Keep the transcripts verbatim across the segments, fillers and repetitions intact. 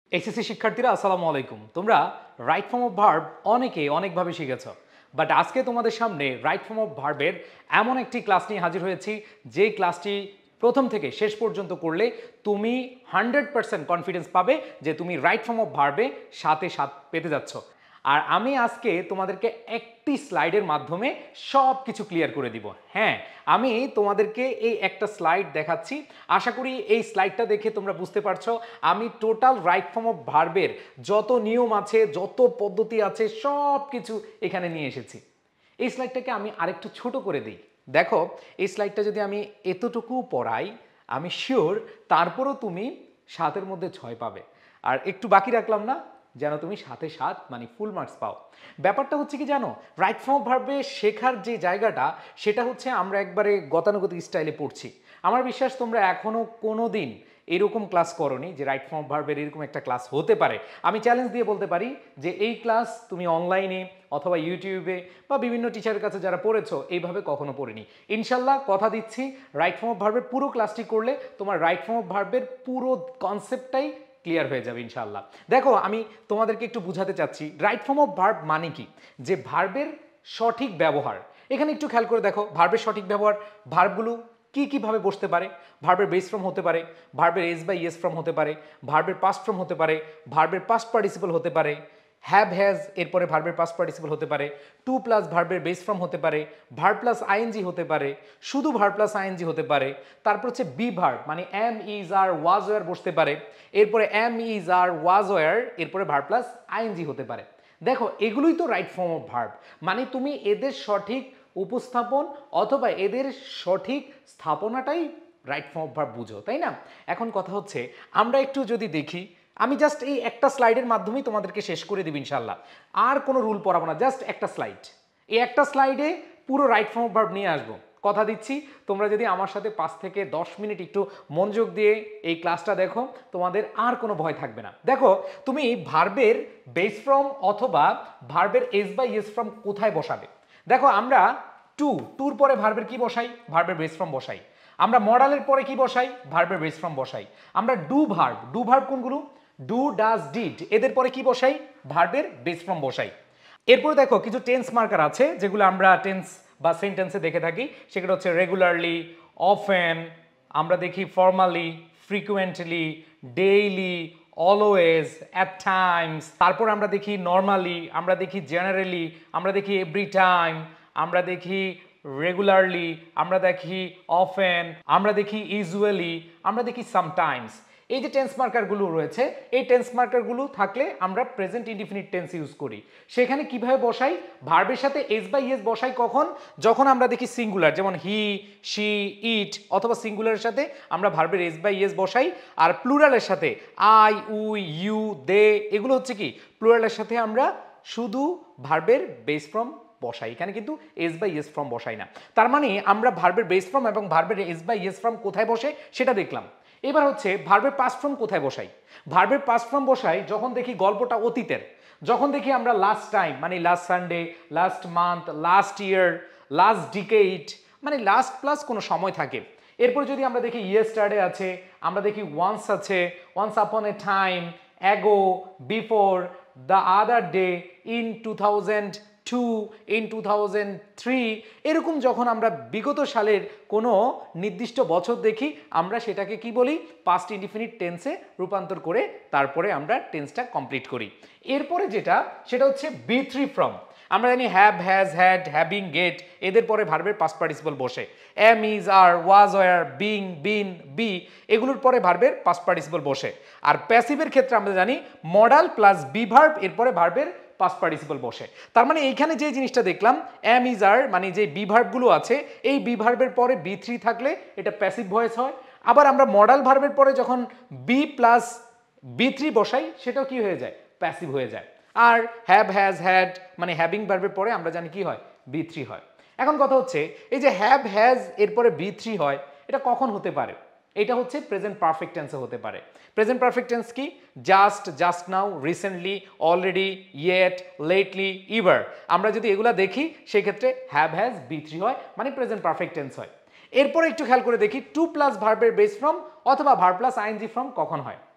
SSC শিক্ষার্থীরা আসসালামু আলাইকুম। তোমরা রাইট ফর্ম অফ ভার্ব অনেকে অনেকভাবে শিখেছ, বাট আজকে তোমাদের সামনে রাইট ফর্ম অফ ভার্বের এমন একটি ক্লাস নিয়ে হাজির হয়েছি যে ক্লাসটি প্রথম থেকে শেষ পর্যন্ত করলে তুমি হান্ড্রেড পার্সেন্ট কনফিডেন্স পাবে যে তুমি রাইট ফর্ম অফ ভার্বে সাথে সাথ পেতে যাচ্ছ। আর আমি আজকে তোমাদেরকে একটি স্লাইডের মাধ্যমে সব কিছু ক্লিয়ার করে দিব। হ্যাঁ, আমি তোমাদেরকে এই একটা স্লাইড দেখাচ্ছি। আশা করি এই স্লাইডটা দেখে তোমরা বুঝতে পারছো আমি টোটাল রাইট ফর্ম অফ ভার্বের যত নিয়ম আছে, যত পদ্ধতি আছে, সব কিছু এখানে নিয়ে এসেছি। এই স্লাইডটাকে আমি আরেকটু ছোট করে দিই। দেখো, এই স্লাইডটা যদি আমি এতটুকু পড়াই, আমি শিওর তারপরও তুমি সাতের মধ্যে ছয় পাবে। আর একটু বাকি রাখলাম না, যেন তুমি সাথে সাত মানে ফুল মার্কস পাও। ব্যাপারটা হচ্ছে কি জানো, রাইট ফর্ম অফ ভার্বে শেখার যে জায়গাটা সেটা হচ্ছে আমরা একবারে গতানুগতিক স্টাইলে পড়ছি। আমার বিশ্বাস তোমরা এখনও কোনো দিন এরকম ক্লাস করোনি যে রাইট ফর্ম অফ ভার্বের এরকম একটা ক্লাস হতে পারে। আমি চ্যালেঞ্জ দিয়ে বলতে পারি যে এই ক্লাস তুমি অনলাইনে অথবা ইউটিউবে বা বিভিন্ন টিচারের কাছে যারা পড়েছো এইভাবে কখনো পড়েনি। ইনশাল্লাহ কথা দিচ্ছি, রাইট ফর্ম অফ ভার্বের পুরো ক্লাসটি করলে তোমার রাইট ফর্ম অফ ভার্বের পুরো কনসেপ্টটাই ক্লিয়ার হয়ে যাবে ইনশাআল্লাহ। দেখো, আমি তোমাদেরকে একটু বুঝাতে চাচ্ছি রাইট ফর্ম অফ ভার্ব মানে কি, যে ভার্বের সঠিক ব্যবহার। এখানে একটু খেয়াল করে দেখো, ভার্বের সঠিক ব্যবহার, ভার্বগুলো কি কিভাবে বসতে পারে। ভার্বের বেস ফর্ম হতে পারে, ভার্বের এস বা ইয়েস ফর্ম হতে পারে, ভার্বের পাস্ট ফর্ম হতে পারে, ভার্বের পাস্ট পার্টিসিপল হতে পারে, হ্যাভ হ্যাজ এরপরে ভার্বের পাস্ট পার্টিসিপল হতে পারে, টু প্লাস ভার্বের বেস ফর্ম হতে পারে, ভার্ব প্লাস আইএনজি হতে পারে, শুধু ভার্ব প্লাস আইএনজি হতে পারে, তারপর হচ্ছে বি ভার্ব মানে am is are was were বসতে পারে, এরপরে am is are was were এরপরে ভার্ব প্লাস আইএনজি হতে পারে। দেখো, এগুলোই তো রাইট ফর্ম অফ ভার্ব, মানে তুমি এদের সঠিক উপস্থাপন অথবা এদের সঠিক স্থাপনাটাই রাইট ফর্ম অফ ভার্ব বুঝো, তাই না? এখন কথা হচ্ছে আমরা একটু যদি দেখি, আমি জাস্ট এই একটা স্লাইডের মাধ্যমেই তোমাদেরকে শেষ করে দেব ইনশাল্লাহ। আর কোনো রুল পড়াবো না, জাস্ট একটা স্লাইড। এই একটা স্লাইডে পুরো রাইট ফর্ম অফ ভার্ব নিয়ে আসবো। কথা দিচ্ছি, তোমরা যদি আমার সাথে পাঁচ থেকে দশ মিনিট একটু মনোযোগ দিয়ে এই ক্লাসটা দেখো, তোমাদের আর কোনো ভয় থাকবে না। দেখো, তুমি ভার্বের বেস ফর্ম অথবা ভার্বের এস বা ইয়েস ফর্ম কোথায় বসাবে। দেখো, আমরা টু টুর পরে ভার্বের কি বসাই, ভার্বের বেস ফর্ম বসাই। আমরা মডালের পরে কি বসাই, ভার্বের বেস ফর্ম বসাই। আমরা ডু ভার্ব, ডু ভার্ব কোনগুলো, ডু ডাজ ডিড, এদের পরে কি বসাই, ভার্বের বেস ফর্ম বসাই। এরপরে দেখো কিছু টেন্স মার্কার আছে যেগুলো আমরা টেন্স বা সেন্টেন্সে দেখে থাকি, সেগুলো হচ্ছে রেগুলারলি, অফেন, আমরা দেখি formally, frequently, daily, always, at times, তারপর আমরা দেখি নর্মালি, আমরা দেখি জেনারেলি, আমরা দেখি এভরি টাইম, আমরা দেখি রেগুলারলি, আমরা দেখি অফেন, আমরা দেখি ইউজুয়ালি, আমরা দেখি সামটাইমস। এই যে টেন্স মার্কারগুলো রয়েছে, এই টেন্স মার্কারগুলো থাকলে আমরা প্রেজেন্ট ইনডিফিনিট টেন্স ইউজ করি। সেখানে কিভাবে বসাই, ভার্বের সাথে এস বা ইয়েস বসাই কখন, যখন আমরা দেখি সিঙ্গুলার, যেমন হি, শি, ইট, অথবা সিঙ্গুলারের সাথে আমরা ভার্বের এস বা ইয়েস বসাই। আর প্লুরালের সাথে আই, উই, ইউ, দে, এগুলো হচ্ছে কি প্লুরালের সাথে আমরা শুধু ভার্বের বেস ফর্ম বসাই। এখানে কিন্তু এস বা ইয়েস ফর্ম বসাই না। তার মানে আমরা ভার্বের বেস ফর্ম এবং ভার্বের এস বা ইয়েস ফর্ম কোথায় বসে সেটা দেখলাম। এবার হচ্ছে ভার্বের পাস্ট ফর্ম কোথায় বসাই। ভার্বের পাস্ট ফর্ম বসাই যখন দেখি গল্পটা অতীতের, যখন দেখি আমরা লাস্ট টাইম মানে last Sunday, last month, last year, last decade, মানে লাস্ট প্লাস কোনো সময় থাকে। এরপর যদি আমরা দেখি ইয়েস্টারডে আছে, আমরা দেখি ওয়ান্স আছে, once upon a time, ago, before, the other day, in two thousand two, in two thousand three, এরকম যখন আমরা বিগত সালের কোনো নির্দিষ্ট বছর দেখি, আমরা সেটাকে কি বলি, পাস্ট ইনডিফিনিট টেন্সে রূপান্তর করে তারপরে আমরা টেন্সটা কমপ্লিট করি। এরপরে যেটা সেটা হচ্ছে বি থ্রি ফর্ম। আমরা জানি have, has, had, having, get, এদের পরে ভার্বের পাস্ট পার্টিসিপল বসে। Am is are, was were, being, been, be, এগুলোর পরে ভার্বের পাস্ট পার্টিসিপল বসে। আর প্যাসিভের ক্ষেত্রে আমরা জানি মডাল প্লাস বি ভার্ব, এরপরে ভার্বের পাস্ট পার্টিসিপল বসে। তার মানে এইখানে যে জিনিসটা দেখলাম, এম ইজ আর মানে যে বি ভার্বগুলো আছে, এই বি ভার্বের পরে বি থ্রি থাকলে এটা প্যাসিভ ভয়েস হয়। আবার আমরা মডাল ভার্বের পরে যখন বি প্লাস বি থ্রি বসাই, সেটাও কি হয়ে যায়, প্যাসিভ হয়ে যায়। আর হ্যাভ, হ্যাজ, হ্যাড মানে হ্যাভিং ভার্বের পরে আমরা জানি কি হয়, বি থ্রি হয়। এখন কথা হচ্ছে এই যে হ্যাভ, হ্যাজ এরপরে বি থ্রি হয়, এটা কখন হতে পারে, এটা হচ্ছে প্রেজেন্ট পারফেক্ট টেন্সে হতে পারে। প্রেজেন্ট পারফেক্ট টেন্স কি, just, just now, recently, already, yet, lately, ever, আমরা যদি এগুলা দেখি সেই ক্ষেত্রে হ্যাভ, হ্যাজ, বি থ্রি হয়, মানে প্রেজেন্ট পারফেক্ট টেন্স হয়। এরপরে একটু খেয়াল করে দেখি টু প্লাস ভার্বের বেস ফর্ম অথবা ভার্ব প্লাস আইএনজি ফর্ম কখন হয়।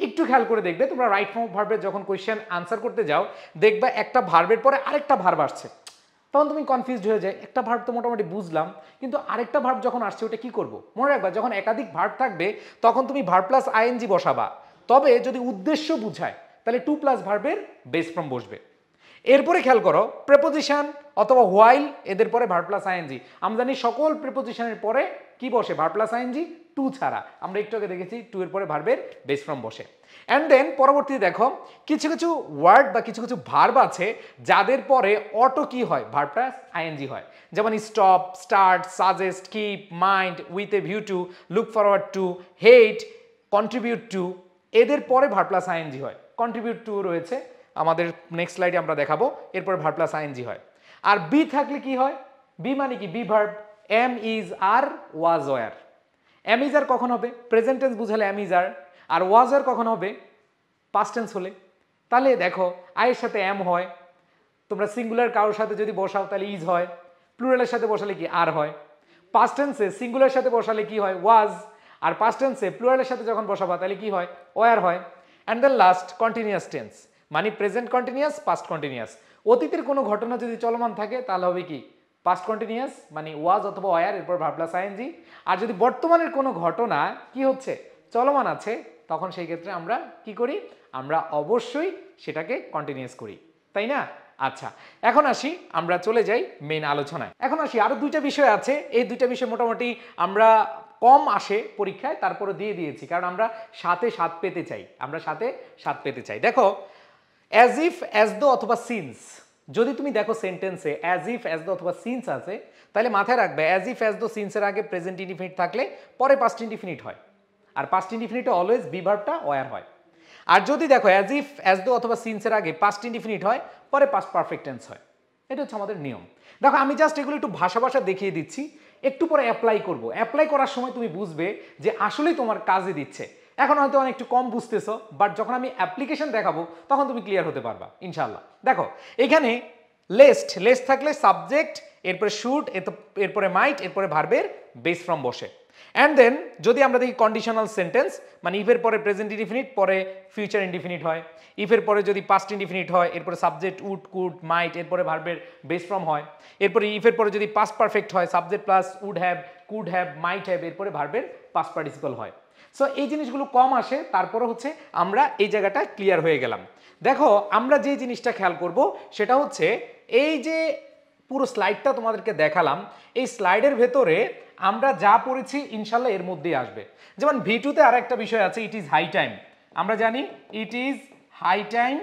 একটু খেয়াল করে দেখবে তোমরা রাইট ফর্ম অফ ভার্বের যখন কোয়েশ্চেন আনসার করতে যাও দেখবা একটা ভার্বের পরে আরেকটা ভার্ব আসছে, তখন তুমি কনফিউজড হয়ে যায়, একটা ভার্ব তো মোটামুটি বুঝলাম কিন্তু আরেকটা ভার্ব যখন আসছে ওটা কি করব। মনে রাখবা যখন একাধিক ভার্ব থাকবে তখন তুমি ভার্ব প্লাস আইএনজি বসাবা, তবে যদি উদ্দেশ্য বুঝায় তাহলে টু প্লাস ভার্বের বেস ফর্ম বসবে। এরপরে খেয়াল করো প্রেপোজিশন অথবা হোয়াইল এদের পরে ভার্ব প্লাস আইএনজি। আমরা জানি সকল প্রেপোজিশনের পরে কি বসে ভার্ব প্লাস আইএনজি, টু ছাড়া। আমরা একটু আগে দেখেছি টু এর পরে ভার্বের বেস ফর্ম বসে। অ্যান্ড দেন পরবর্তীতে দেখো কিছু কিছু ওয়ার্ড বা কিছু কিছু ভার্ব আছে যাদের পরে অটো কি হয় ভার্ব প্লাস আইএনজি হয়, যেমন stop, start, suggest, keep, mind, with a view to, look forward to, hate, contribute to, এদের পরে ভার্ব প্লাস আইএনজি হয়। কন্ট্রিবিউট টু রয়েছে আমাদের নেক্সট স্লাইডে আমরা দেখাবো, এরপরে ভার্ব প্লাস আইএনজি হয়। আর বি থাকলে কি হয়, বি মানে কি be verb, am is are was were. Am is are কখন হবে, প্রেজেন্ট টেন্স বুঝালে am is are, are was were কখন হবে পাস্ট টেন্স হলে। তাহলে দেখো আয়ের সাথে এম হয়, তোমরা সিঙ্গুলার কারোর সাথে যদি বসাও তাহলে ইজ হয়, প্লুরালের সাথে বসালে কি আর হয়। পাস্ট টেন্সে সিঙ্গুলার সাথে বসালে কি হয় ওয়াজ, আর পাস্ট টেন্সে প্লুরালের সাথে যখন বসাবা তাহলে কি হয় ওয়ার হয়। And then last continuous tense মানে প্রেজেন্ট কন্টিনিউয়াস, পাস্ট কন্টিনিউয়াস। অতীতের কোনো ঘটনা যদি চলমান থাকে তাহলে হবে কি পাস্ট কন্টিনিউয়াস মানে ওয়াজ অথবা ওয়ার, এরপর ভার্ব প্লাস আইএনজি। আর যদি বর্তমানের কোনো ঘটনা কি হচ্ছে চলমান আছে তখন সেই ক্ষেত্রে আমরা কি করি, আমরা অবশ্যই সেটাকে কন্টিনিউয়াস করি, তাই না? আচ্ছা এখন আসি আমরা চলে যাই মেইন আলোচনায়। এখন আসি আরো দুইটা বিষয় আছে, এই দুইটা বিষয় মোটামুটি আমরা কম আসে পরীক্ষায় তারপরে দিয়ে দিয়েছি কারণ আমরা সাথে সাত পেতে চাই, আমরা সাথে সাত পেতে চাই। দেখো অ্যাজ ইফ, অ্যাজ দো অথবা সিন্স, যদি তুমি দেখো সেন্টেন্সে অ্যাজ ইফ, অ্যাজ দো অথবা সিন্স আছে তাহলে মাথায় রাখবে অ্যাজ ইফ, অ্যাজ দো সিন্সের আগে প্রেজেন্ট ইনডিফিনিট থাকলে পরে পাস্ট ইনডিফিনিট হয়, আর পাস্ট ইনডিফিনিটে অলওয়েজ বি ভার্বটা ওয়ার হয়। আর যদি দেখো অ্যাজ ইফ, অ্যাজ দো অথবা সিন্সের আগে পাস্ট ইনডিফিনিট হয় পরে পাস্ট পারফেক্ট টেন্স হয়। এটা হচ্ছে আমাদের নিয়ম। দেখো আমি জাস্ট এগুলো একটু ভাষা ভাষা দেখিয়ে দিচ্ছি, একটু পরে অ্যাপ্লাই করব। অ্যাপ্লাই করার সময় তুমি বুঝবে যে আসলেই তোমার কাজে দিচ্ছে। এখন হয়তো অনেক একটু কম বুঝতেছো, বাট যখন আমি অ্যাপ্লিকেশন দেখাবো তখন তুমি ক্লিয়ার হতে পারবা ইনশাল্লাহ। দেখো এখানে লেস্ট, লেস্ট থাকলে সাবজেক্ট, এরপরে শুড, এরপরে মাইট, এরপরে ভার্বের বেস ফর্ম বসে। অ্যান্ড দেন যদি আমরা দেখি কন্ডিশনাল সেন্টেন্স মানে ইফের পরে প্রেজেন্ট ইনডিফিনিট পরে ফিউচার ইনডিফিনিট হয়, ইফের পরে যদি পাস্ট ইনডিফিনিট হয় এরপরে সাবজেক্ট উড, কুড, মাইট, এরপরে ভার্বের বেস ফর্ম হয়। এরপরে ইফের পরে যদি পাস্ট পারফেক্ট হয় subject plus would have, could have, might have, এরপরে ভার্বের পাস্ট পার্টিসিপল হয়। সো এই জিনিসগুলো কম আসে, তারপরে হচ্ছে আমরা এই জায়গাটা ক্লিয়ার হয়ে গেলাম। দেখো আমরা যে জিনিসটা খেয়াল করব সেটা হচ্ছে এই যে পুরো স্লাইডটা তোমাদেরকে দেখালাম, এই স্লাইডের ভেতরে আমরা যা পড়েছি ইনশাল্লাহ এর মধ্যেই আসবে। যেমন ভি টুতে আর একটা বিষয় আছে ইট ইজ হাই টাইম, আমরা জানি it is high time,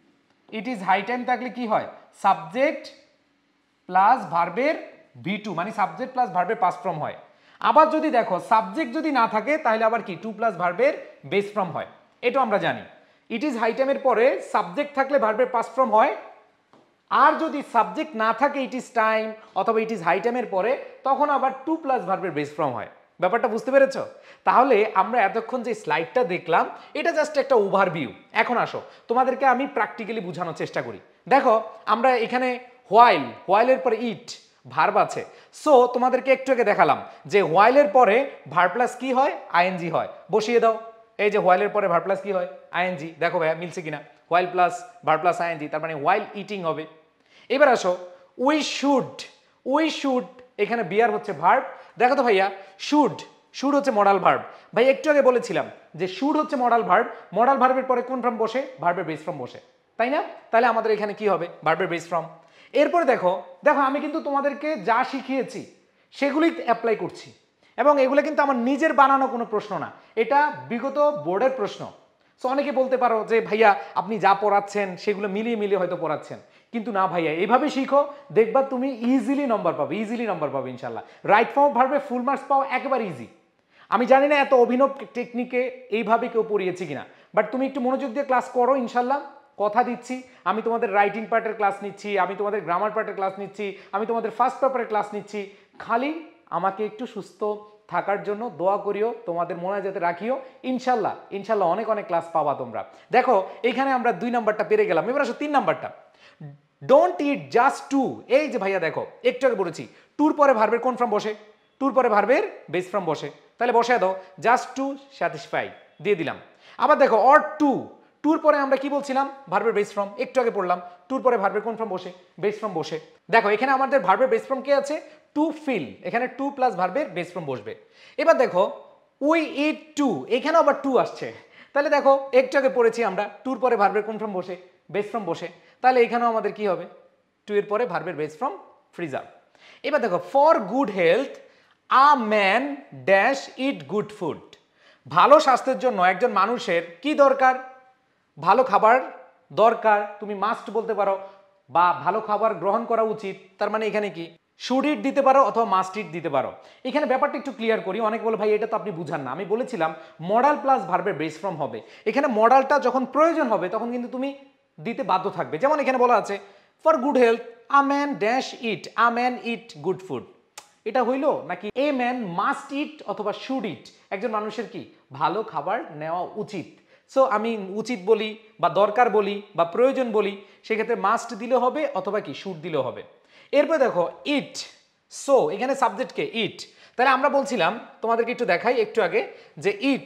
it is high time থাকলে কি হয় সাবজেক্ট প্লাস ভার্বের ভি টু মানে সাবজেক্ট প্লাস ভার্বের পাস্ট ফর্ম হয়। আবার যদি দেখো সাবজেক্ট যদি না থাকে তাহলে আবার কি টু প্লাস ভার্বের বেস ফর্ম হয়, এটাও আমরা জানি। ইট ইজ হাই টাইমের পরে সাবজেক্ট থাকলে ভার্বের পাস্ট ফর্ম হয়, আর যদি সাবজেক্ট না থাকে ইট ইজ টাইম অথবা ইট ইজ হাই টাইমের পরে তখন আবার টু প্লাস ভার্বের বেস ফর্ম হয়। ব্যাপারটা বুঝতে পেরেছ? তাহলে আমরা এতক্ষণ যে স্লাইডটা দেখলাম এটা জাস্ট একটা ওভারভিউ। এখন আসো তোমাদেরকে আমি প্র্যাকটিক্যালি বোঝানোর চেষ্টা করি। দেখো আমরা এখানে হোয়াইল, হোয়াইলের পরে ইট ভার্ব আছে। সো তোমাদেরকে একটু আগে দেখালাম যে হোয়াইলের পরে ভার্ব প্লাস কি হয় আইএনজি হয়, বসিয়ে দাও। এই যে হোয়াইলের পরে ভার্ব প্লাস কি হয় আইএনজি, দেখো ভাইয়া মিলছে কিনা, while plus verb plus I N G তার মানে হোয়াইল ইটিং হবে। এবার আসো উই শুড, উই শুড এখানে বিয়ার হচ্ছে ভার্ব। দেখো তো ভাইয়া শুড, শুড হচ্ছে মডাল ভার্ব। ভাই একটু আগে বলেছিলাম যে শুড হচ্ছে মডাল ভার্ব, মডাল ভার্বের পরে কোন ফর্ম বসে ভার্বের বেস ফর্ম বসে, তাই না? তাহলে আমাদের এখানে কি হবে ভার্বের বেস ফর্ম। এরপরে দেখো দেখো আমি কিন্তু তোমাদেরকে যা শিখিয়েছি সেগুলি অ্যাপ্লাই করছি এবং এগুলো কিন্তু আমার নিজের বানানো কোনো প্রশ্ন না, এটা বিগত বোর্ডের প্রশ্ন। সো অনেকে বলতে পারো যে ভাইয়া আপনি যা পড়াচ্ছেন সেগুলো মিলিয়ে মিলিয়ে হয়তো পড়াচ্ছেন, কিন্তু না ভাইয়া এইভাবে শিখো, দেখবা তুমি ইজিলি নম্বর পাবে, ইজিলি নম্বর পাবে ইনশাল্লাহ। রাইট ফর্ম অফ ভার্বে ফুল মার্কস পাওয়া একেবারে ইজি। আমি জানি না এত অভিনব টেকনিকে এইভাবে কেউ পড়িয়েছে কিনা, বাট তুমি একটু মনোযোগ দিয়ে ক্লাস করো ইনশাল্লাহ, কথা দিচ্ছি। আমি তোমাদের রাইটিং পার্টের ক্লাস নিচ্ছি, আমি তোমাদের গ্রামার পার্টের ক্লাস নিচ্ছি, আমি তোমাদের ফার্স্ট পেপারের ক্লাস নিচ্ছি। খালি আমাকে একটু সুস্থ থাকার জন্য দোয়া করিও, তোমাদের মনে যাতে রাখিও। ইনশাল্লাহ ইনশাল্লাহ অনেক অনেক ক্লাস পাবা তোমরা। দেখো এখানে আমরা দুই নাম্বারটা পেরে গেলাম, এবার আসো তিন নাম্বারটা ডোন্ট ইট জাস্ট টু। এই যে ভাইয়া দেখো একটু আগে বলেছি টুর পরে ভার্বের কোন ফর্ম বসে, টুর পরে ভার্বের বেস ফর্ম বসে, তাহলে বসে দাও জাস্ট টু স্যাটিসফাই দিয়ে দিলাম। আবার দেখো অর টু, টুর পরে আমরা কি বলছিলাম, ভার্বের বেস ফর্ম, একটু আগে পড়লাম, টুর পরে ভার্বের কোন ফর্ম বসে, বেস ফর্ম বসে। দেখো এখানে আমাদের ভার্বের বেস ফর্ম কি আছে, টু ফিল, এখানে টু প্লাস ভার্বের বেস ফর্ম বসবে। এবার দেখো উই ইট টু, এখানে আবার টু আসছে, তাহলে দেখো একটু আগে পড়েছি আমরা, টুর পরে ভার্বের কোন ফর্ম বসে, বেস ফর্ম বসে, তাহলে এখানেও আমাদের কি হবে, টু এর পরে ভার্বের বেস ফর্ম ফ্রিজার। এবার দেখো for good health a man dash eat good food, ভালো স্বাস্থ্যের জন্য একজন মানুষের কি দরকার, ভালো খাবার দরকার, তুমি মাস্ট বলতে পারো, বা ভালো খাবার গ্রহণ করা উচিত, তার মানে এখানে কি শুড ইট দিতে পারো অথবা মাস্ট ইট দিতে পারো। এখানে ব্যাপারটা একটু ক্লিয়ার করি, অনেক বলে ভাই এটা তো আপনি বুঝান না, আমি বলেছিলাম মডাল প্লাস ভার্বের বেস ফর্ম হবে, এখানে মডালটা যখন প্রয়োজন হবে তখন কিন্তু তুমি দিতে বাধ্য থাকবে। যেমন এখানে বলা আছে for good health a man dash eat, a man eat good food, এটা হইলো নাকি এ ম্যান মাস্ট ইট অথবা শুড ইট, একজন মানুষের কি ভালো খাবার নেওয়া উচিত। সো আমি উচিত বলি বা দরকার বলি বা প্রয়োজন বলি, সেক্ষেত্রে মাস্ট দিলে হবে অথবা কি শুড দিলেও হবে। এরপর দেখো ইট, সো এখানে সাবজেক্টকে ইট, তাহলে আমরা বলছিলাম তোমাদেরকে একটু দেখাই একটু আগে যে ইট,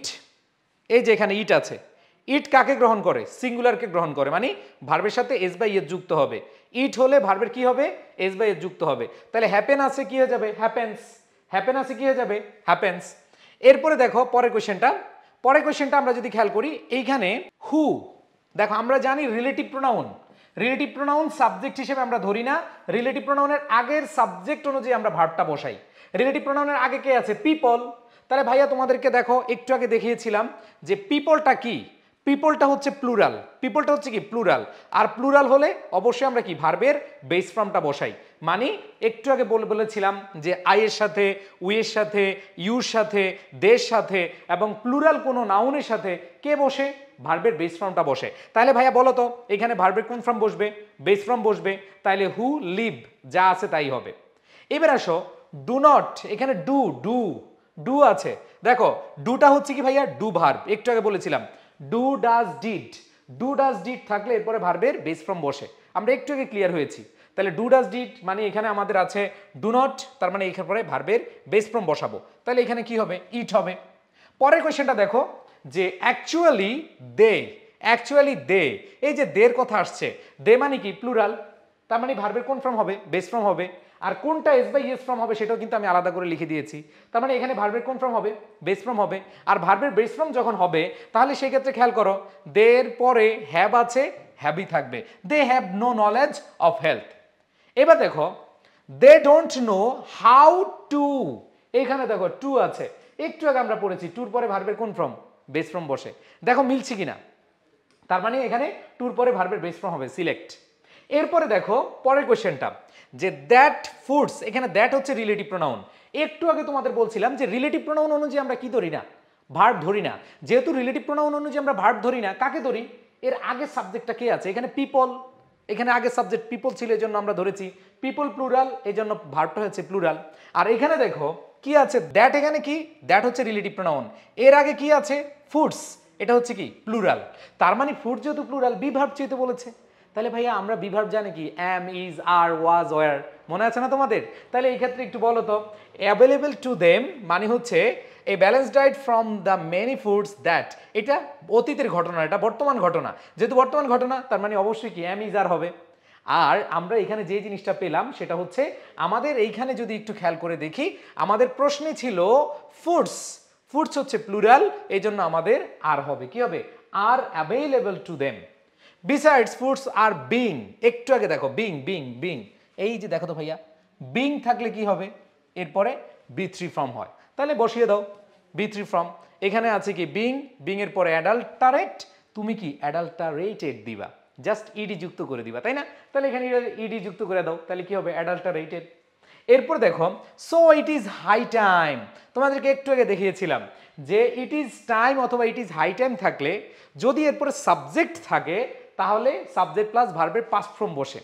এই যে এখানে ইট আছে, ইট কাকে গ্রহণ করে, সিঙ্গুলারকে গ্রহণ করে, মানে ভার্বের সাথে এস বাই এস যুক্ত হবে, ইট হলে ভার্বের কি হবে, এস বাই এস যুক্ত হবে, তাহলে হ্যাপেন আছে কি হয়ে যাবে, হ্যাপেন্স, হ্যাপেন আছে কি হয়ে যাবে, হ্যাপেন্স। এরপরে দেখো পরের কোয়েশ্চেনটা, পরের কোয়েশ্চেনটা আমরা যদি খেয়াল করি, এইখানে হু, দেখো আমরা জানি relative pronoun, relative pronoun subject হিসেবে আমরা ধরি না, রিলেটিভ প্রোনাউনের আগের সাবজেক্ট অনুযায়ী আমরা ভার্বটা বসাই। রিলেটিভ প্রোনাউনের আগে কে আছে, পিপল, তাহলে ভাইয়া তোমাদেরকে দেখো একটু আগে দেখিয়েছিলাম যে পিপলটা কি, পিপলটা হচ্ছে প্লুরাল, পিপলটা হচ্ছে কি প্লুরাল, আর প্লুরাল হলে অবশ্যই আমরা কি ভার্বের বেস ফর্মটা বসাই, মানে একটু আগে বলে বলেছিলাম যে আইয়ের সাথে, উইয়ের সাথে, ইউর সাথে, দের সাথে এবং প্লুরাল কোনো নাউনের সাথে কে বসে, ভার্বের বেস ফর্মটা বসে। তাহলে ভাইয়া বলো তো এখানে ভার্বের কোন ফর্ম বসবে, বেস ফর্ম বসবে, তাহলে হু লিভ যা আছে তাই হবে। এবার আসো ডু নট, এখানে ডু ডু ডু আছে, দেখো ডুটা হচ্ছে কি ভাইয়া ডু ভার্ব, একটু আগে বলেছিলাম do does did, do does did থাকলে এরপরে ভার্বের বেস ফর্ম বসে, আমরা একটু আগে ক্লিয়ার হয়েছি। তাহলে ডু ডাজ ডিড মানে এখানে আমাদের আছে ডু নট, তার মানে এখানে পরে ভার্বের বেস ফর্ম বসাবো, তাহলে এখানে কি হবে, ইট হবে। পরের কোয়েশ্চেনটা দেখো যে অ্যাকচুয়ালি দে, অ্যাকচুয়ালি দে, এই যে দের কথা আসছে, দে মানে কি প্লুরাল, তার মানে ভার্বের কোন ফর্ম হবে, বেস ফর্ম হবে, আর কোনটা এস বাই এস ফর্ম হবে সেটাও কিন্তু আমি আলাদা করে লিখে দিয়েছি, তার মানে এখানে ভার্বের কোন ফর্ম হবে, বেস ফর্ম হবে, আর ভার্বের বেস ফর্ম যখন হবে তাহলে সেই ক্ষেত্রে খেয়াল করো দের পরে হ্যাভ আছে, হ্যাভই থাকবে, they have no knowledge of health. এবার দেখো they don't know how to, এখানে দেখো টু আছে, একটু আগে আমরা পড়েছি টুর পরে ভার্বের কোন ফর্ম, বেস ফর্ম বসে, দেখো মিলছে কিনা, তার মানে এখানে টুর পরে ভার্বের বেস ফর্ম হবে সিলেক্ট। এরপরে দেখো পরের কোয়েশ্চেনটা যে দ্যাট ফুডস, এখানে দ্যাট হচ্ছে রিলেটিভ প্রোনাউন, একটু আগে তোমাদের বলছিলাম যে রিলেটিভ প্রোনাউন অনুযায়ী আমরা কি ধরি না, ভার্ব ধরি না, যেহেতু রিলেটিভ প্রোনাউন অনুযায়ী আমরা ভার্ব ধরি না, কাকে ধরি, এর আগে সাবজেক্টটা কে আছে, এখানে পিপল, এখানে আগে সাবজেক্ট পিপল ছিল এই জন্য আমরা ধরেছি পিপল প্লুরাল, এই জন্য ভার্বটা হচ্ছে প্লুরাল। আর এখানে দেখো কি আছে দ্যাট, এখানে কি দ্যাট হচ্ছে রিলেটিভ প্রোনাউন, এর আগে কি আছে ফুডস, এটা হচ্ছে কি প্লুরাল, তার মানে ফুড যেহেতু প্লুরাল বি ভার্ব চেতে বলেছে, তাহলে ভাইয়া আমরা বি ভার্ব জানি কি অ্যাম, ইজ, আর, ওয়াজ, ওয়ার, মনে আছে না তোমাদের, তাহলে এই ক্ষেত্রে একটু বলো তো অ্যাভেলেবল টু দেম মানে হচ্ছে a balance diet from the many foods that, এটা অতীতের ঘটনা, এটা বর্তমান ঘটনা, যেহেতু বর্তমান ঘটনা তার মানে অবশ্যই কি অ্যাম, ইজ, আর হবে। আর আমরা এখানে যে জিনিসটা পেলাম সেটা হচ্ছে আমাদের এইখানে যদি একটু খেয়াল করে দেখি, আমাদের প্রশ্নে ছিল ফুডস, ফুডস হচ্ছে প্লুরাল, এই জন্য আমাদের আর হবে, কি হবে, are available to them. Besides foods are being, একটু আগে দেখো বিং বিং বিং, এই যে দেখো তো ভাইয়া বিং থাকলে কি হবে, এরপরে বি থ্রি ফর্ম হয়, তাহলে বসিয়ে দাও বি থ্রি ফর্ম, এখানে আছে কি বিং, বিং এর পরে অ্যাডাল্টারেট, তুমি কি অ্যাডাল্টারেটেড দিবা, জাস্ট ইডি যুক্ত করে দিবা, তাই না, তাহলে এখানে ইডি যুক্ত করে দাও, তাহলে কি হবে অ্যাডাল্টারেটেড। এরপর দেখো so it is high time, তোমাদেরকে একটু আগে দেখিয়েছিলাম যে ইট ইজ টাইম অথবা ইট ইজ হাই টাইম থাকলে যদি এরপরে সাবজেক্ট থাকে তাহলে সাবজেক্ট প্লাস ভার্বের পাস্ট ফর্ম বসে,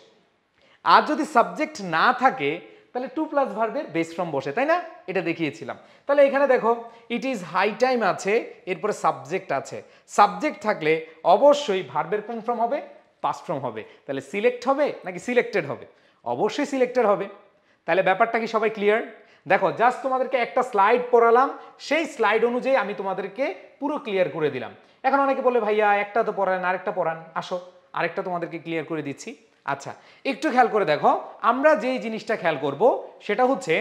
আর যদি সাবজেক্ট না থাকে তাহলে টু প্লাস ভার্বের বেস ফর্ম বসে, তাই না, এটা দেখিয়েছিলাম। তাহলে এখানে দেখো ইট ইজ হাই টাইম আছে, এরপরে সাবজেক্ট আছে, সাবজেক্ট থাকলে অবশ্যই ভার্বের কোন ফর্ম হবে, পাস্ট ফর্ম হবে, তাহলে সিলেক্ট হবে নাকি সিলেক্টেড হবে, অবশ্যই সিলেক্টেড হবে। তাহলে ব্যাপারটা কি সবাই ক্লিয়ার? দেখো জাস্ট তোমাদেরকে একটা স্লাইড পড়ালাম, সেই স্লাইড অনুযায়ী আমি তোমাদেরকে পুরো ক্লিয়ার করে দিলাম। এখন অনেকে বলে ভাইয়া একটা তো পড়ান আরেকটা পড়ান, আসো আরেকটা তোমাদেরকে ক্লিয়ার করে দিচ্ছি। আচ্ছা একটু খেয়াল করে দেখো, আমরা যেই জিনিসটা খেয়াল করব সেটা হচ্ছে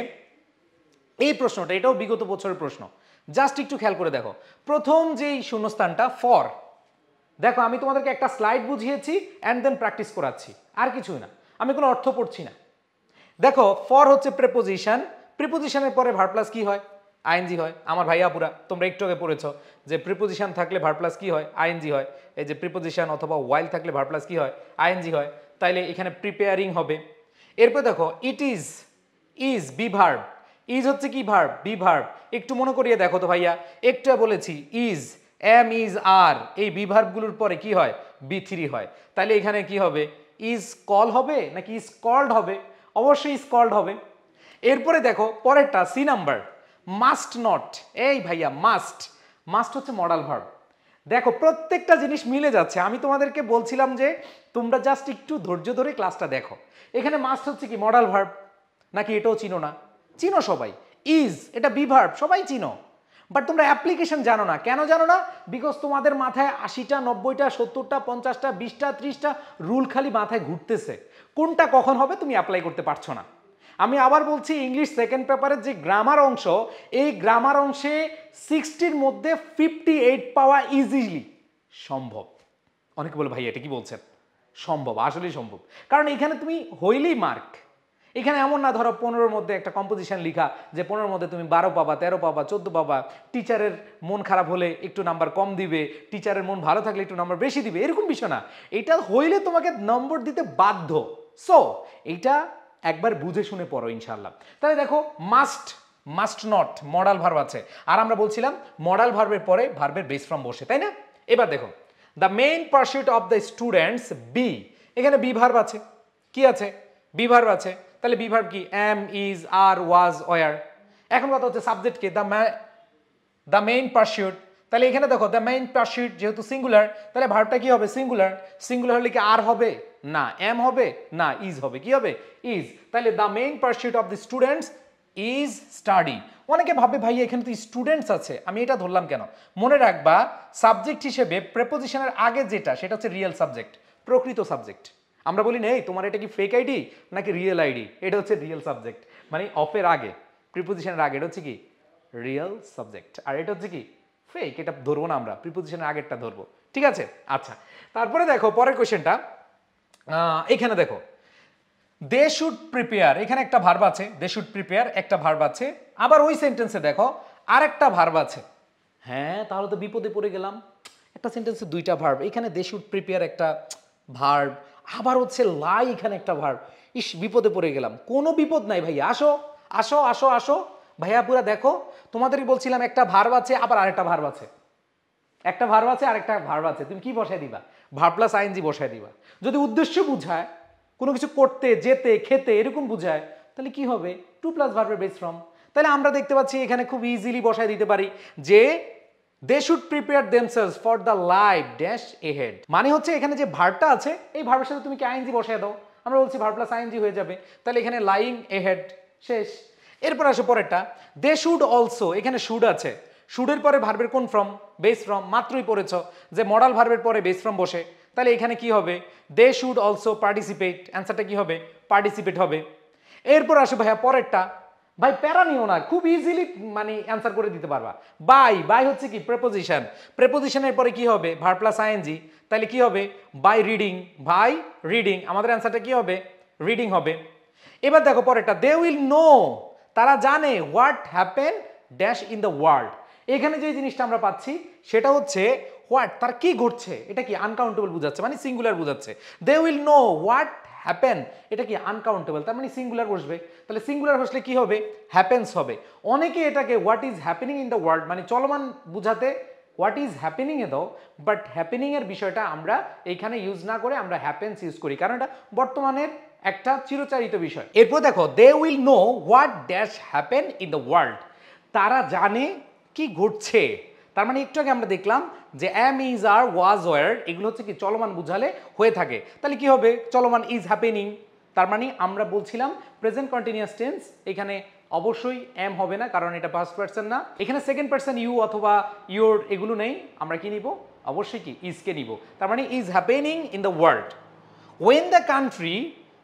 এই প্রশ্নটা, এটাও বিগত বছরের প্রশ্ন, জাস্ট একটু খেয়াল করে দেখো। প্রথম যেই শূন্যস্থানটা ফর, দেখো আমি তোমাদেরকে একটা স্লাইড বুঝিয়েছি অ্যান্ড দেন প্র্যাকটিস করাচ্ছি, আর কিছুই না, আমি কোনো অর্থ পড়ছি না। দেখো ফর হচ্ছে প্রেপোজিশন, প্রিপোজিশনের পরে ভার্ব প্লাস কি হয়? আইএনজি হয়। আমার ভাইয়া পুরা তোমরা একটু আগে পড়েছো যে প্রিপোজিশন থাকলে ভার্ব প্লাস কি হয়? আইএনজি হয়। এই যে প্রিপোজিশন অথবা ওয়াইল থাকলে ভার্ব প্লাস কি হয়? আইএনজি হয়। তাইলে এখানে প্রিপেয়ারিং হবে। এরপর দেখো it is, is be verb, is হচ্ছে কি ভার্ব? Be verb. একটু মনে করিয়ে দেখো তো ভাইয়া, একটু বলেছি ইজ, এম ইজ আর, এই বি ভার্বগুলোর পরে কি হয়? বি থ্রি হয়। তাইলে এখানে কি হবে? ইজ কল হবে নাকি ইজ কল্ড হবে? অবশ্যই ইজ কল্ড হবে। এরপরে দেখো পরেরটা সি নাম্বার, মাস্ট নট, এই ভাইয়া মাস্ট, মাস্ট হচ্ছে মডাল ভার্ব। দেখো প্রত্যেকটা জিনিস মিলে যাচ্ছে, আমি তোমাদেরকে বলছিলাম যে তোমরা জাস্ট একটু ধৈর্য ধরে ক্লাসটা দেখো। এখানে মাস্ট হচ্ছে কি মডাল ভার্ব, নাকি এটাও চিনো না? চিনো সবাই। ইজ এটা বি ভার্ব, সবাই চিনো, বাট তোমরা অ্যাপ্লিকেশন জানো না। কেন জানো না? বিকজ তোমাদের মাথায় আশিটা নব্বইটা সত্তরটা পঞ্চাশটা বিশটা ত্রিশটা রুল খালি মাথায় ঘুরতেছে, কোনটা কখন হবে তুমি অ্যাপ্লাই করতে পারছো না। আমি আবার বলছি, ইংলিশ সেকেন্ড পেপারের যে গ্রামার অংশ, এই গ্রামার অংশে সিক্সটির মধ্যে ফিফটি এইট পাওয়া ইজিলি সম্ভব। অনেকে বলে ভাই এটা কি বলছেন? সম্ভব, আসলেই সম্ভব। কারণ এখানে তুমি হইলেই মার্ক। এখানে এমন না ধরো পনেরোর মধ্যে একটা কম্পোজিশন লিখা যে পনেরোর মধ্যে তুমি বারো পাবা, তেরো পাবা, চোদ্দ পাবা, টিচারের মন খারাপ হলে একটু নাম্বার কম দিবে, টিচারের মন ভালো থাকলে একটু নাম্বার বেশি দিবে, এরকম বিষয় না। এটা হইলে তোমাকে নম্বর দিতে বাধ্য। সো এইটা একবার বুঝে শুনে পড়ো ইনশাল্লাহ। তাহলে দেখো must, must not modal verb আছে, আর আমরা বলছিলাম মডাল ভার্বের পরে ভার্বের বেস ফর্ম বসে, তাই না? এবার দেখো the main pursuit of the students be, এখানে বি ভার্ব আছে, কি আছে? বি ভার্ব আছে। তাহলে বি ভার্ব কি? Am, is, are, was, were. এখন কথা হচ্ছে সাবজেক্টকে দ্য দ্য মেইন পারসুট, তাহলে এখানে দেখো দ্য মেইন পারসুট যেহেতু সিঙ্গুলার, তাহলে ভার্বটা কি হবে? সিঙ্গুলার। সিঙ্গুলার হলে কি আর হবে? না। এম হবে? না। ইজ হবে। কি হবে? ইজ। তাহলে the main pursuit of the students is study. অনেকে ভাবে ভাই এখানে তো স্টুডেন্টস আছে, আমি এটা ধরলাম কেন? মনে রাখবা সাবজেক্ট হিসেবে প্রেপোজিশনের আগে যেটা, সেটা হচ্ছে রিয়েল সাবজেক্ট, প্রকৃত সাবজেক্ট। আমরা বলি নেই তোমার এটা কি ফেক আইডি নাকি রিয়েল আইডি, এটা হচ্ছে রিয়েল সাবজেক্ট, মানে অফের আগে, প্রিপোজিশনের আগে এটা হচ্ছে কি রিয়েল সাবজেক্ট, আর এটা হচ্ছে কি ফেক। এটা ধরবো না আমরা, প্রিপোজিশনের আগেরটা ধরবো, ঠিক আছে? আচ্ছা তারপরে দেখো পরের কোশ্চেনটা, এখানে দেখো দে শুড প্রিপেয়ার, এখানে একটা ভার্ব আছে, দে শুড প্রিপেয়ার একটা ভার্ব আছে, আবার ওই সেন্টেন্সে দেখো আরেকটা ভার্ব আছে। হ্যাঁ তাহলে তো বিপদে পড়ে গেলাম, একটা সেন্টেন্সে দুইটা ভার্ব, এখানে দে শুড প্রিপেয়ার একটা ভার্ব, আবার হচ্ছে লাই এখানে একটা ভার্ব। ইস বিপদে পড়ে গেলাম। কোনো বিপদ নাই ভাইয়া, আসো আসো আসো আসো ভাইয়া পুরা দেখো, তোমাদেরই বলছিলাম একটা ভার্ব আছে আবার আরেকটা ভার্ব আছে, একটা ভার্ব আছে আরেকটা ভার্ব আছে, তুমি কি বসায় দিবা? ভার্ব প্লাস আইএনজি বসায় দিবা। যদি উদ্দেশ্য বুঝায়, কোনো কিছু করতে যেতে খেতে এরকম বুঝায়, তাহলে কি হবে? টু প্লাস ভার্বের বেস ফর্ম। তাহলে আমরা দেখতে পাচ্ছি এখানে খুব ইজিলি বসায় দিতে পারি যে they should prepare themselves for the life dash ahead, মানে হচ্ছে এখানে যে ভার্বটা আছে এই ভার্বের সাথে তুমি কি আইএনজি বসায় দাও, আমরা বলছি ভার্ব প্লাস আইএনজি হয়ে যাবে, তাহলে এখানে লাইং এহেড শেষ। এরপর আসো পরেরটা, দে শুড অলসো, এখানে শুড আছে, শুডের পরে ভার্বের কোন ফর্ম? Base form. মাত্রই পড়েছ যে মডাল ভার্বের পরে বেস ফর্ম বসে, তাহলে এখানে কি হবে? দে শুড অলসো পার্টিসিপেট, অ্যান্সারটা কি হবে? পার্টিসিপেট হবে। এরপর আসো ভাইয়া পরেরটা, ভাই প্যারা নিও না, খুব ইজিলি মানে অ্যান্সার করে দিতে পারবা। বাই, বাই হচ্ছে কি প্রেপোজিশন, প্রেপোজিশনের পরে কি হবে? ভার্ব প্লাস আইএনজি, তাহলে কি হবে? বাই রিডিং, ভাই রিডিং, আমাদের অ্যান্সারটা কি হবে? রিডিং হবে। এবার দেখো পরেরটা, দে উইল নো, তারা জানে, what happen dash in the world, এখানে যে জিনিসটা আমরা পাচ্ছি সেটা হচ্ছে হোয়াট, তার কি ঘটছে, এটা কি আনকাউন্টেবল বুঝাচ্ছে, মানে সিঙ্গুলার বুঝাচ্ছে। They will know what happen, এটা কি আনকাউন্টেবল, তার মানে সিঙ্গুলার বসবে, তাহলে সিঙ্গুলার বসলে কি হবে? হ্যাপেন্স হবে। অনেকে এটাকে what is happening in the world, মানে চলমান বুঝাতে হোয়াট ইজ হ্যাপেনিং এ দাও, বাট হ্যাপেনিং এর বিষয়টা আমরা এইখানে ইউজ না করে আমরা হ্যাপেন্স ইউজ করি, কারণ এটা বর্তমানের একটা চিরচারিত বিষয়। এরপর দেখো they will know what dash happen in the world, তারা জানে কি ঘটছে, তার মানে একটু আগে আমরা দেখলাম যে am is are was were এগুলো হচ্ছে কি চলমান বুঝালে হয়ে থাকে, তাহলে কি হবে? চলমান ইজ হ্যাপেনিং, তার মানে আমরা বলছিলাম প্রেজেন্ট কন্টিনিউয়াস টেন্স এখানে অবশ্যই এম হবে না, কারণ এটা ফার্স্ট পারসন না। এখানে সেকেন্ড পারসন ইউ অথবা ইউর এগুলো নেই, আমরা কি নিব? অবশ্যই কি ইজকে নিব। তার মানে is happening in the world when the country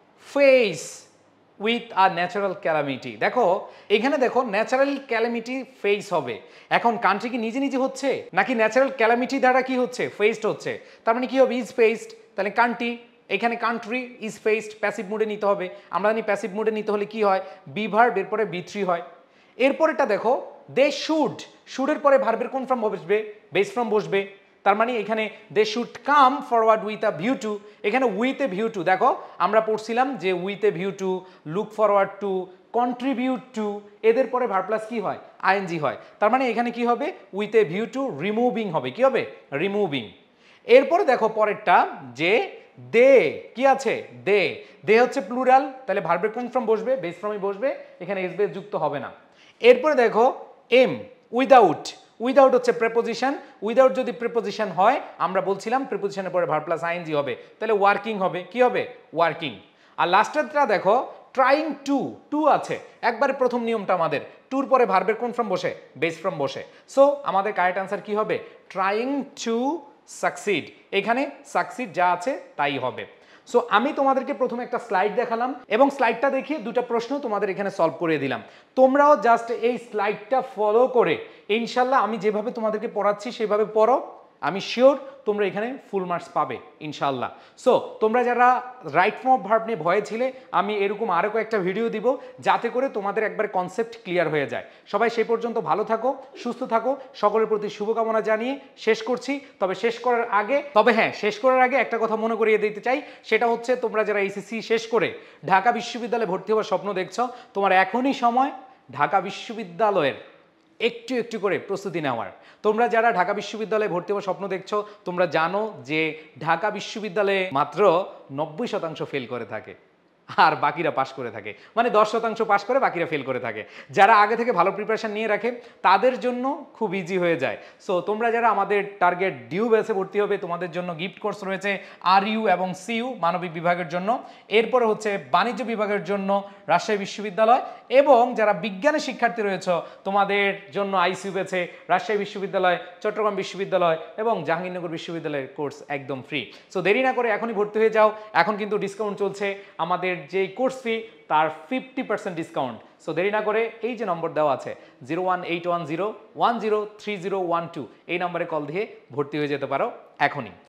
face with a natural calamity. দেখো এখানে দেখো ন্যাচারাল ক্যালামিটি ফেস হবে। এখন কান্ট্রি কি নিজে নিজে হচ্ছে, নাকি ন্যাচারাল ক্যালামিটি দ্বারা কি হচ্ছে? ফেসড হচ্ছে। তার মানে কি হবে? ইজ ফেসড, তাহলে কান্ট্রি, এখানে কান্ট্রি ইজ ফেসড প্যাসিভ মুডে নিতে হবে। আমরা জানি প্যাসিভ মুডে নিতে হলে কি হয়? বি ভার্ব, এরপরে বি থ্রি হয়। এরপরেটা দেখো দে শুড, শুডের পরে ভার্বের কোন ফর্ম বসবে? বেস ফর্ম বসবে। তার মানে এখানে they should come forward with a view to, এখানে উইথ এ ভিউ টু। দেখো আমরা পড়ছিলাম যে with a view to, look forward to, contribute to, এদের পরে ভার্ব প্লাস কি হয়? আইএনজি হয়। তার মানে এখানে কি হবে? With a view to removing হবে। কি হবে? রিমুভিং। এরপরে দেখো পরেরটা যে দে কি আছে? দে, দে হচ্ছে প্লুরাল, তাহলে ভার্বের কোন ফর্ম বসবে? বেস ফর্মই বসবে, এখানে এস বেস যুক্ত হবে না। এরপরে দেখো এম, উইদাউট, উইদাউট হচ্ছে প্রেপোজিশন, উইদাউট যদি প্রেপোজিশন হয় আমরা বলছিলাম প্রেপোজিশনের পরে ভার্ব প্লাস আইএনজি হবে, তাহলে ওয়ার্কিং হবে। কি হবে? ওয়ার্কিং। আর লাস্টেরটা দেখো ট্রাইং টু, টু আছে, একবারে প্রথম নিয়মটা আমাদের টুর পরে ভার্বের কোন ফর্ম বসে? বেস ফর্ম বসে। সো আমাদের কারেক্ট আনসার কি হবে? ট্রাইং টু সাকসিড, এখানে সাকসিড যা আছে তাই হবে। সো আমি তোমাদেরকে প্রথমে একটা স্লাইড দেখালাম এবং স্লাইডটা দেখিয়ে দুটো প্রশ্ন তোমাদের এখানে সলভ করে দিলাম। তোমরাও জাস্ট এই স্লাইডটা ফলো করে ইনশাল্লাহ আমি যেভাবে তোমাদেরকে পড়াচ্ছি সেভাবে পড়ো, আমি শিওর তোমরা এখানে ফুল মার্কস পাবে ইনশাল্লাহ। সো তোমরা যারা রাইট ফর্ম অফ ভার্ব নিয়ে ভয়ে ছিলে, আমি এরকম আরও কয়েকটা ভিডিও দিব যাতে করে তোমাদের একবার কনসেপ্ট ক্লিয়ার হয়ে যায়। সবাই সেই পর্যন্ত ভালো থাকো, সুস্থ থাকো, সকলের প্রতি শুভকামনা জানিয়ে শেষ করছি। তবে শেষ করার আগে তবে হ্যাঁ শেষ করার আগে একটা কথা মনে করিয়ে দিতে চাই, সেটা হচ্ছে তোমরা যারা এইচএসসি শেষ করে ঢাকা বিশ্ববিদ্যালয়ে ভর্তি হওয়ার স্বপ্ন দেখছো, তোমার এখনই সময় ঢাকা বিশ্ববিদ্যালয়ের একটু একটু করে প্রস্তুতি নেওয়ার। তোমরা যারা ঢাকা বিশ্ববিদ্যালয়ে ভর্তি হওয়ার স্বপ্ন দেখছো, তোমরা জানো যে ঢাকা বিশ্ববিদ্যালয়ে মাত্র নব্বই শতাংশ ফেল করে থাকে আর বাকিরা পাশ করে থাকে, মানে দশ শতাংশ পাশ করে বাকিরা ফেল করে থাকে। যারা আগে থেকে ভালো প্রিপারেশন নিয়ে রাখে তাদের জন্য খুব ইজি হয়ে যায়। সো তোমরা যারা আমাদের টার্গেট ডিউ ব্যাচে ভর্তি হবে, তোমাদের জন্য গিফট কোর্স রয়েছে আর ইউ এবং সিইউ মানবিক বিভাগের জন্য, এরপরে হচ্ছে বাণিজ্য বিভাগের জন্য রাজশাহী বিশ্ববিদ্যালয়, এবং যারা বিজ্ঞানের শিক্ষার্থী রয়েছে তোমাদের জন্য আইসিইউ ব্যাচে রাজশাহী বিশ্ববিদ্যালয়, চট্টগ্রাম বিশ্ববিদ্যালয় এবং জাহাঙ্গীরনগর বিশ্ববিদ্যালয়ের কোর্স একদম ফ্রি। সো দেরি না করে এখনই ভর্তি হয়ে যাও, এখন কিন্তু ডিসকাউন্ট চলছে, আমাদের যে কোর্স ফি তার ফিফটি পার্সেন্ট ডিসকাউন্ট। সো দেরি না করে এই যে নম্বর দেওয়া আছে zero one eight one zero one zero three zero one two, এই নম্বরে কল দিয়ে ভর্তি হয়ে যেতে পারো এখনই।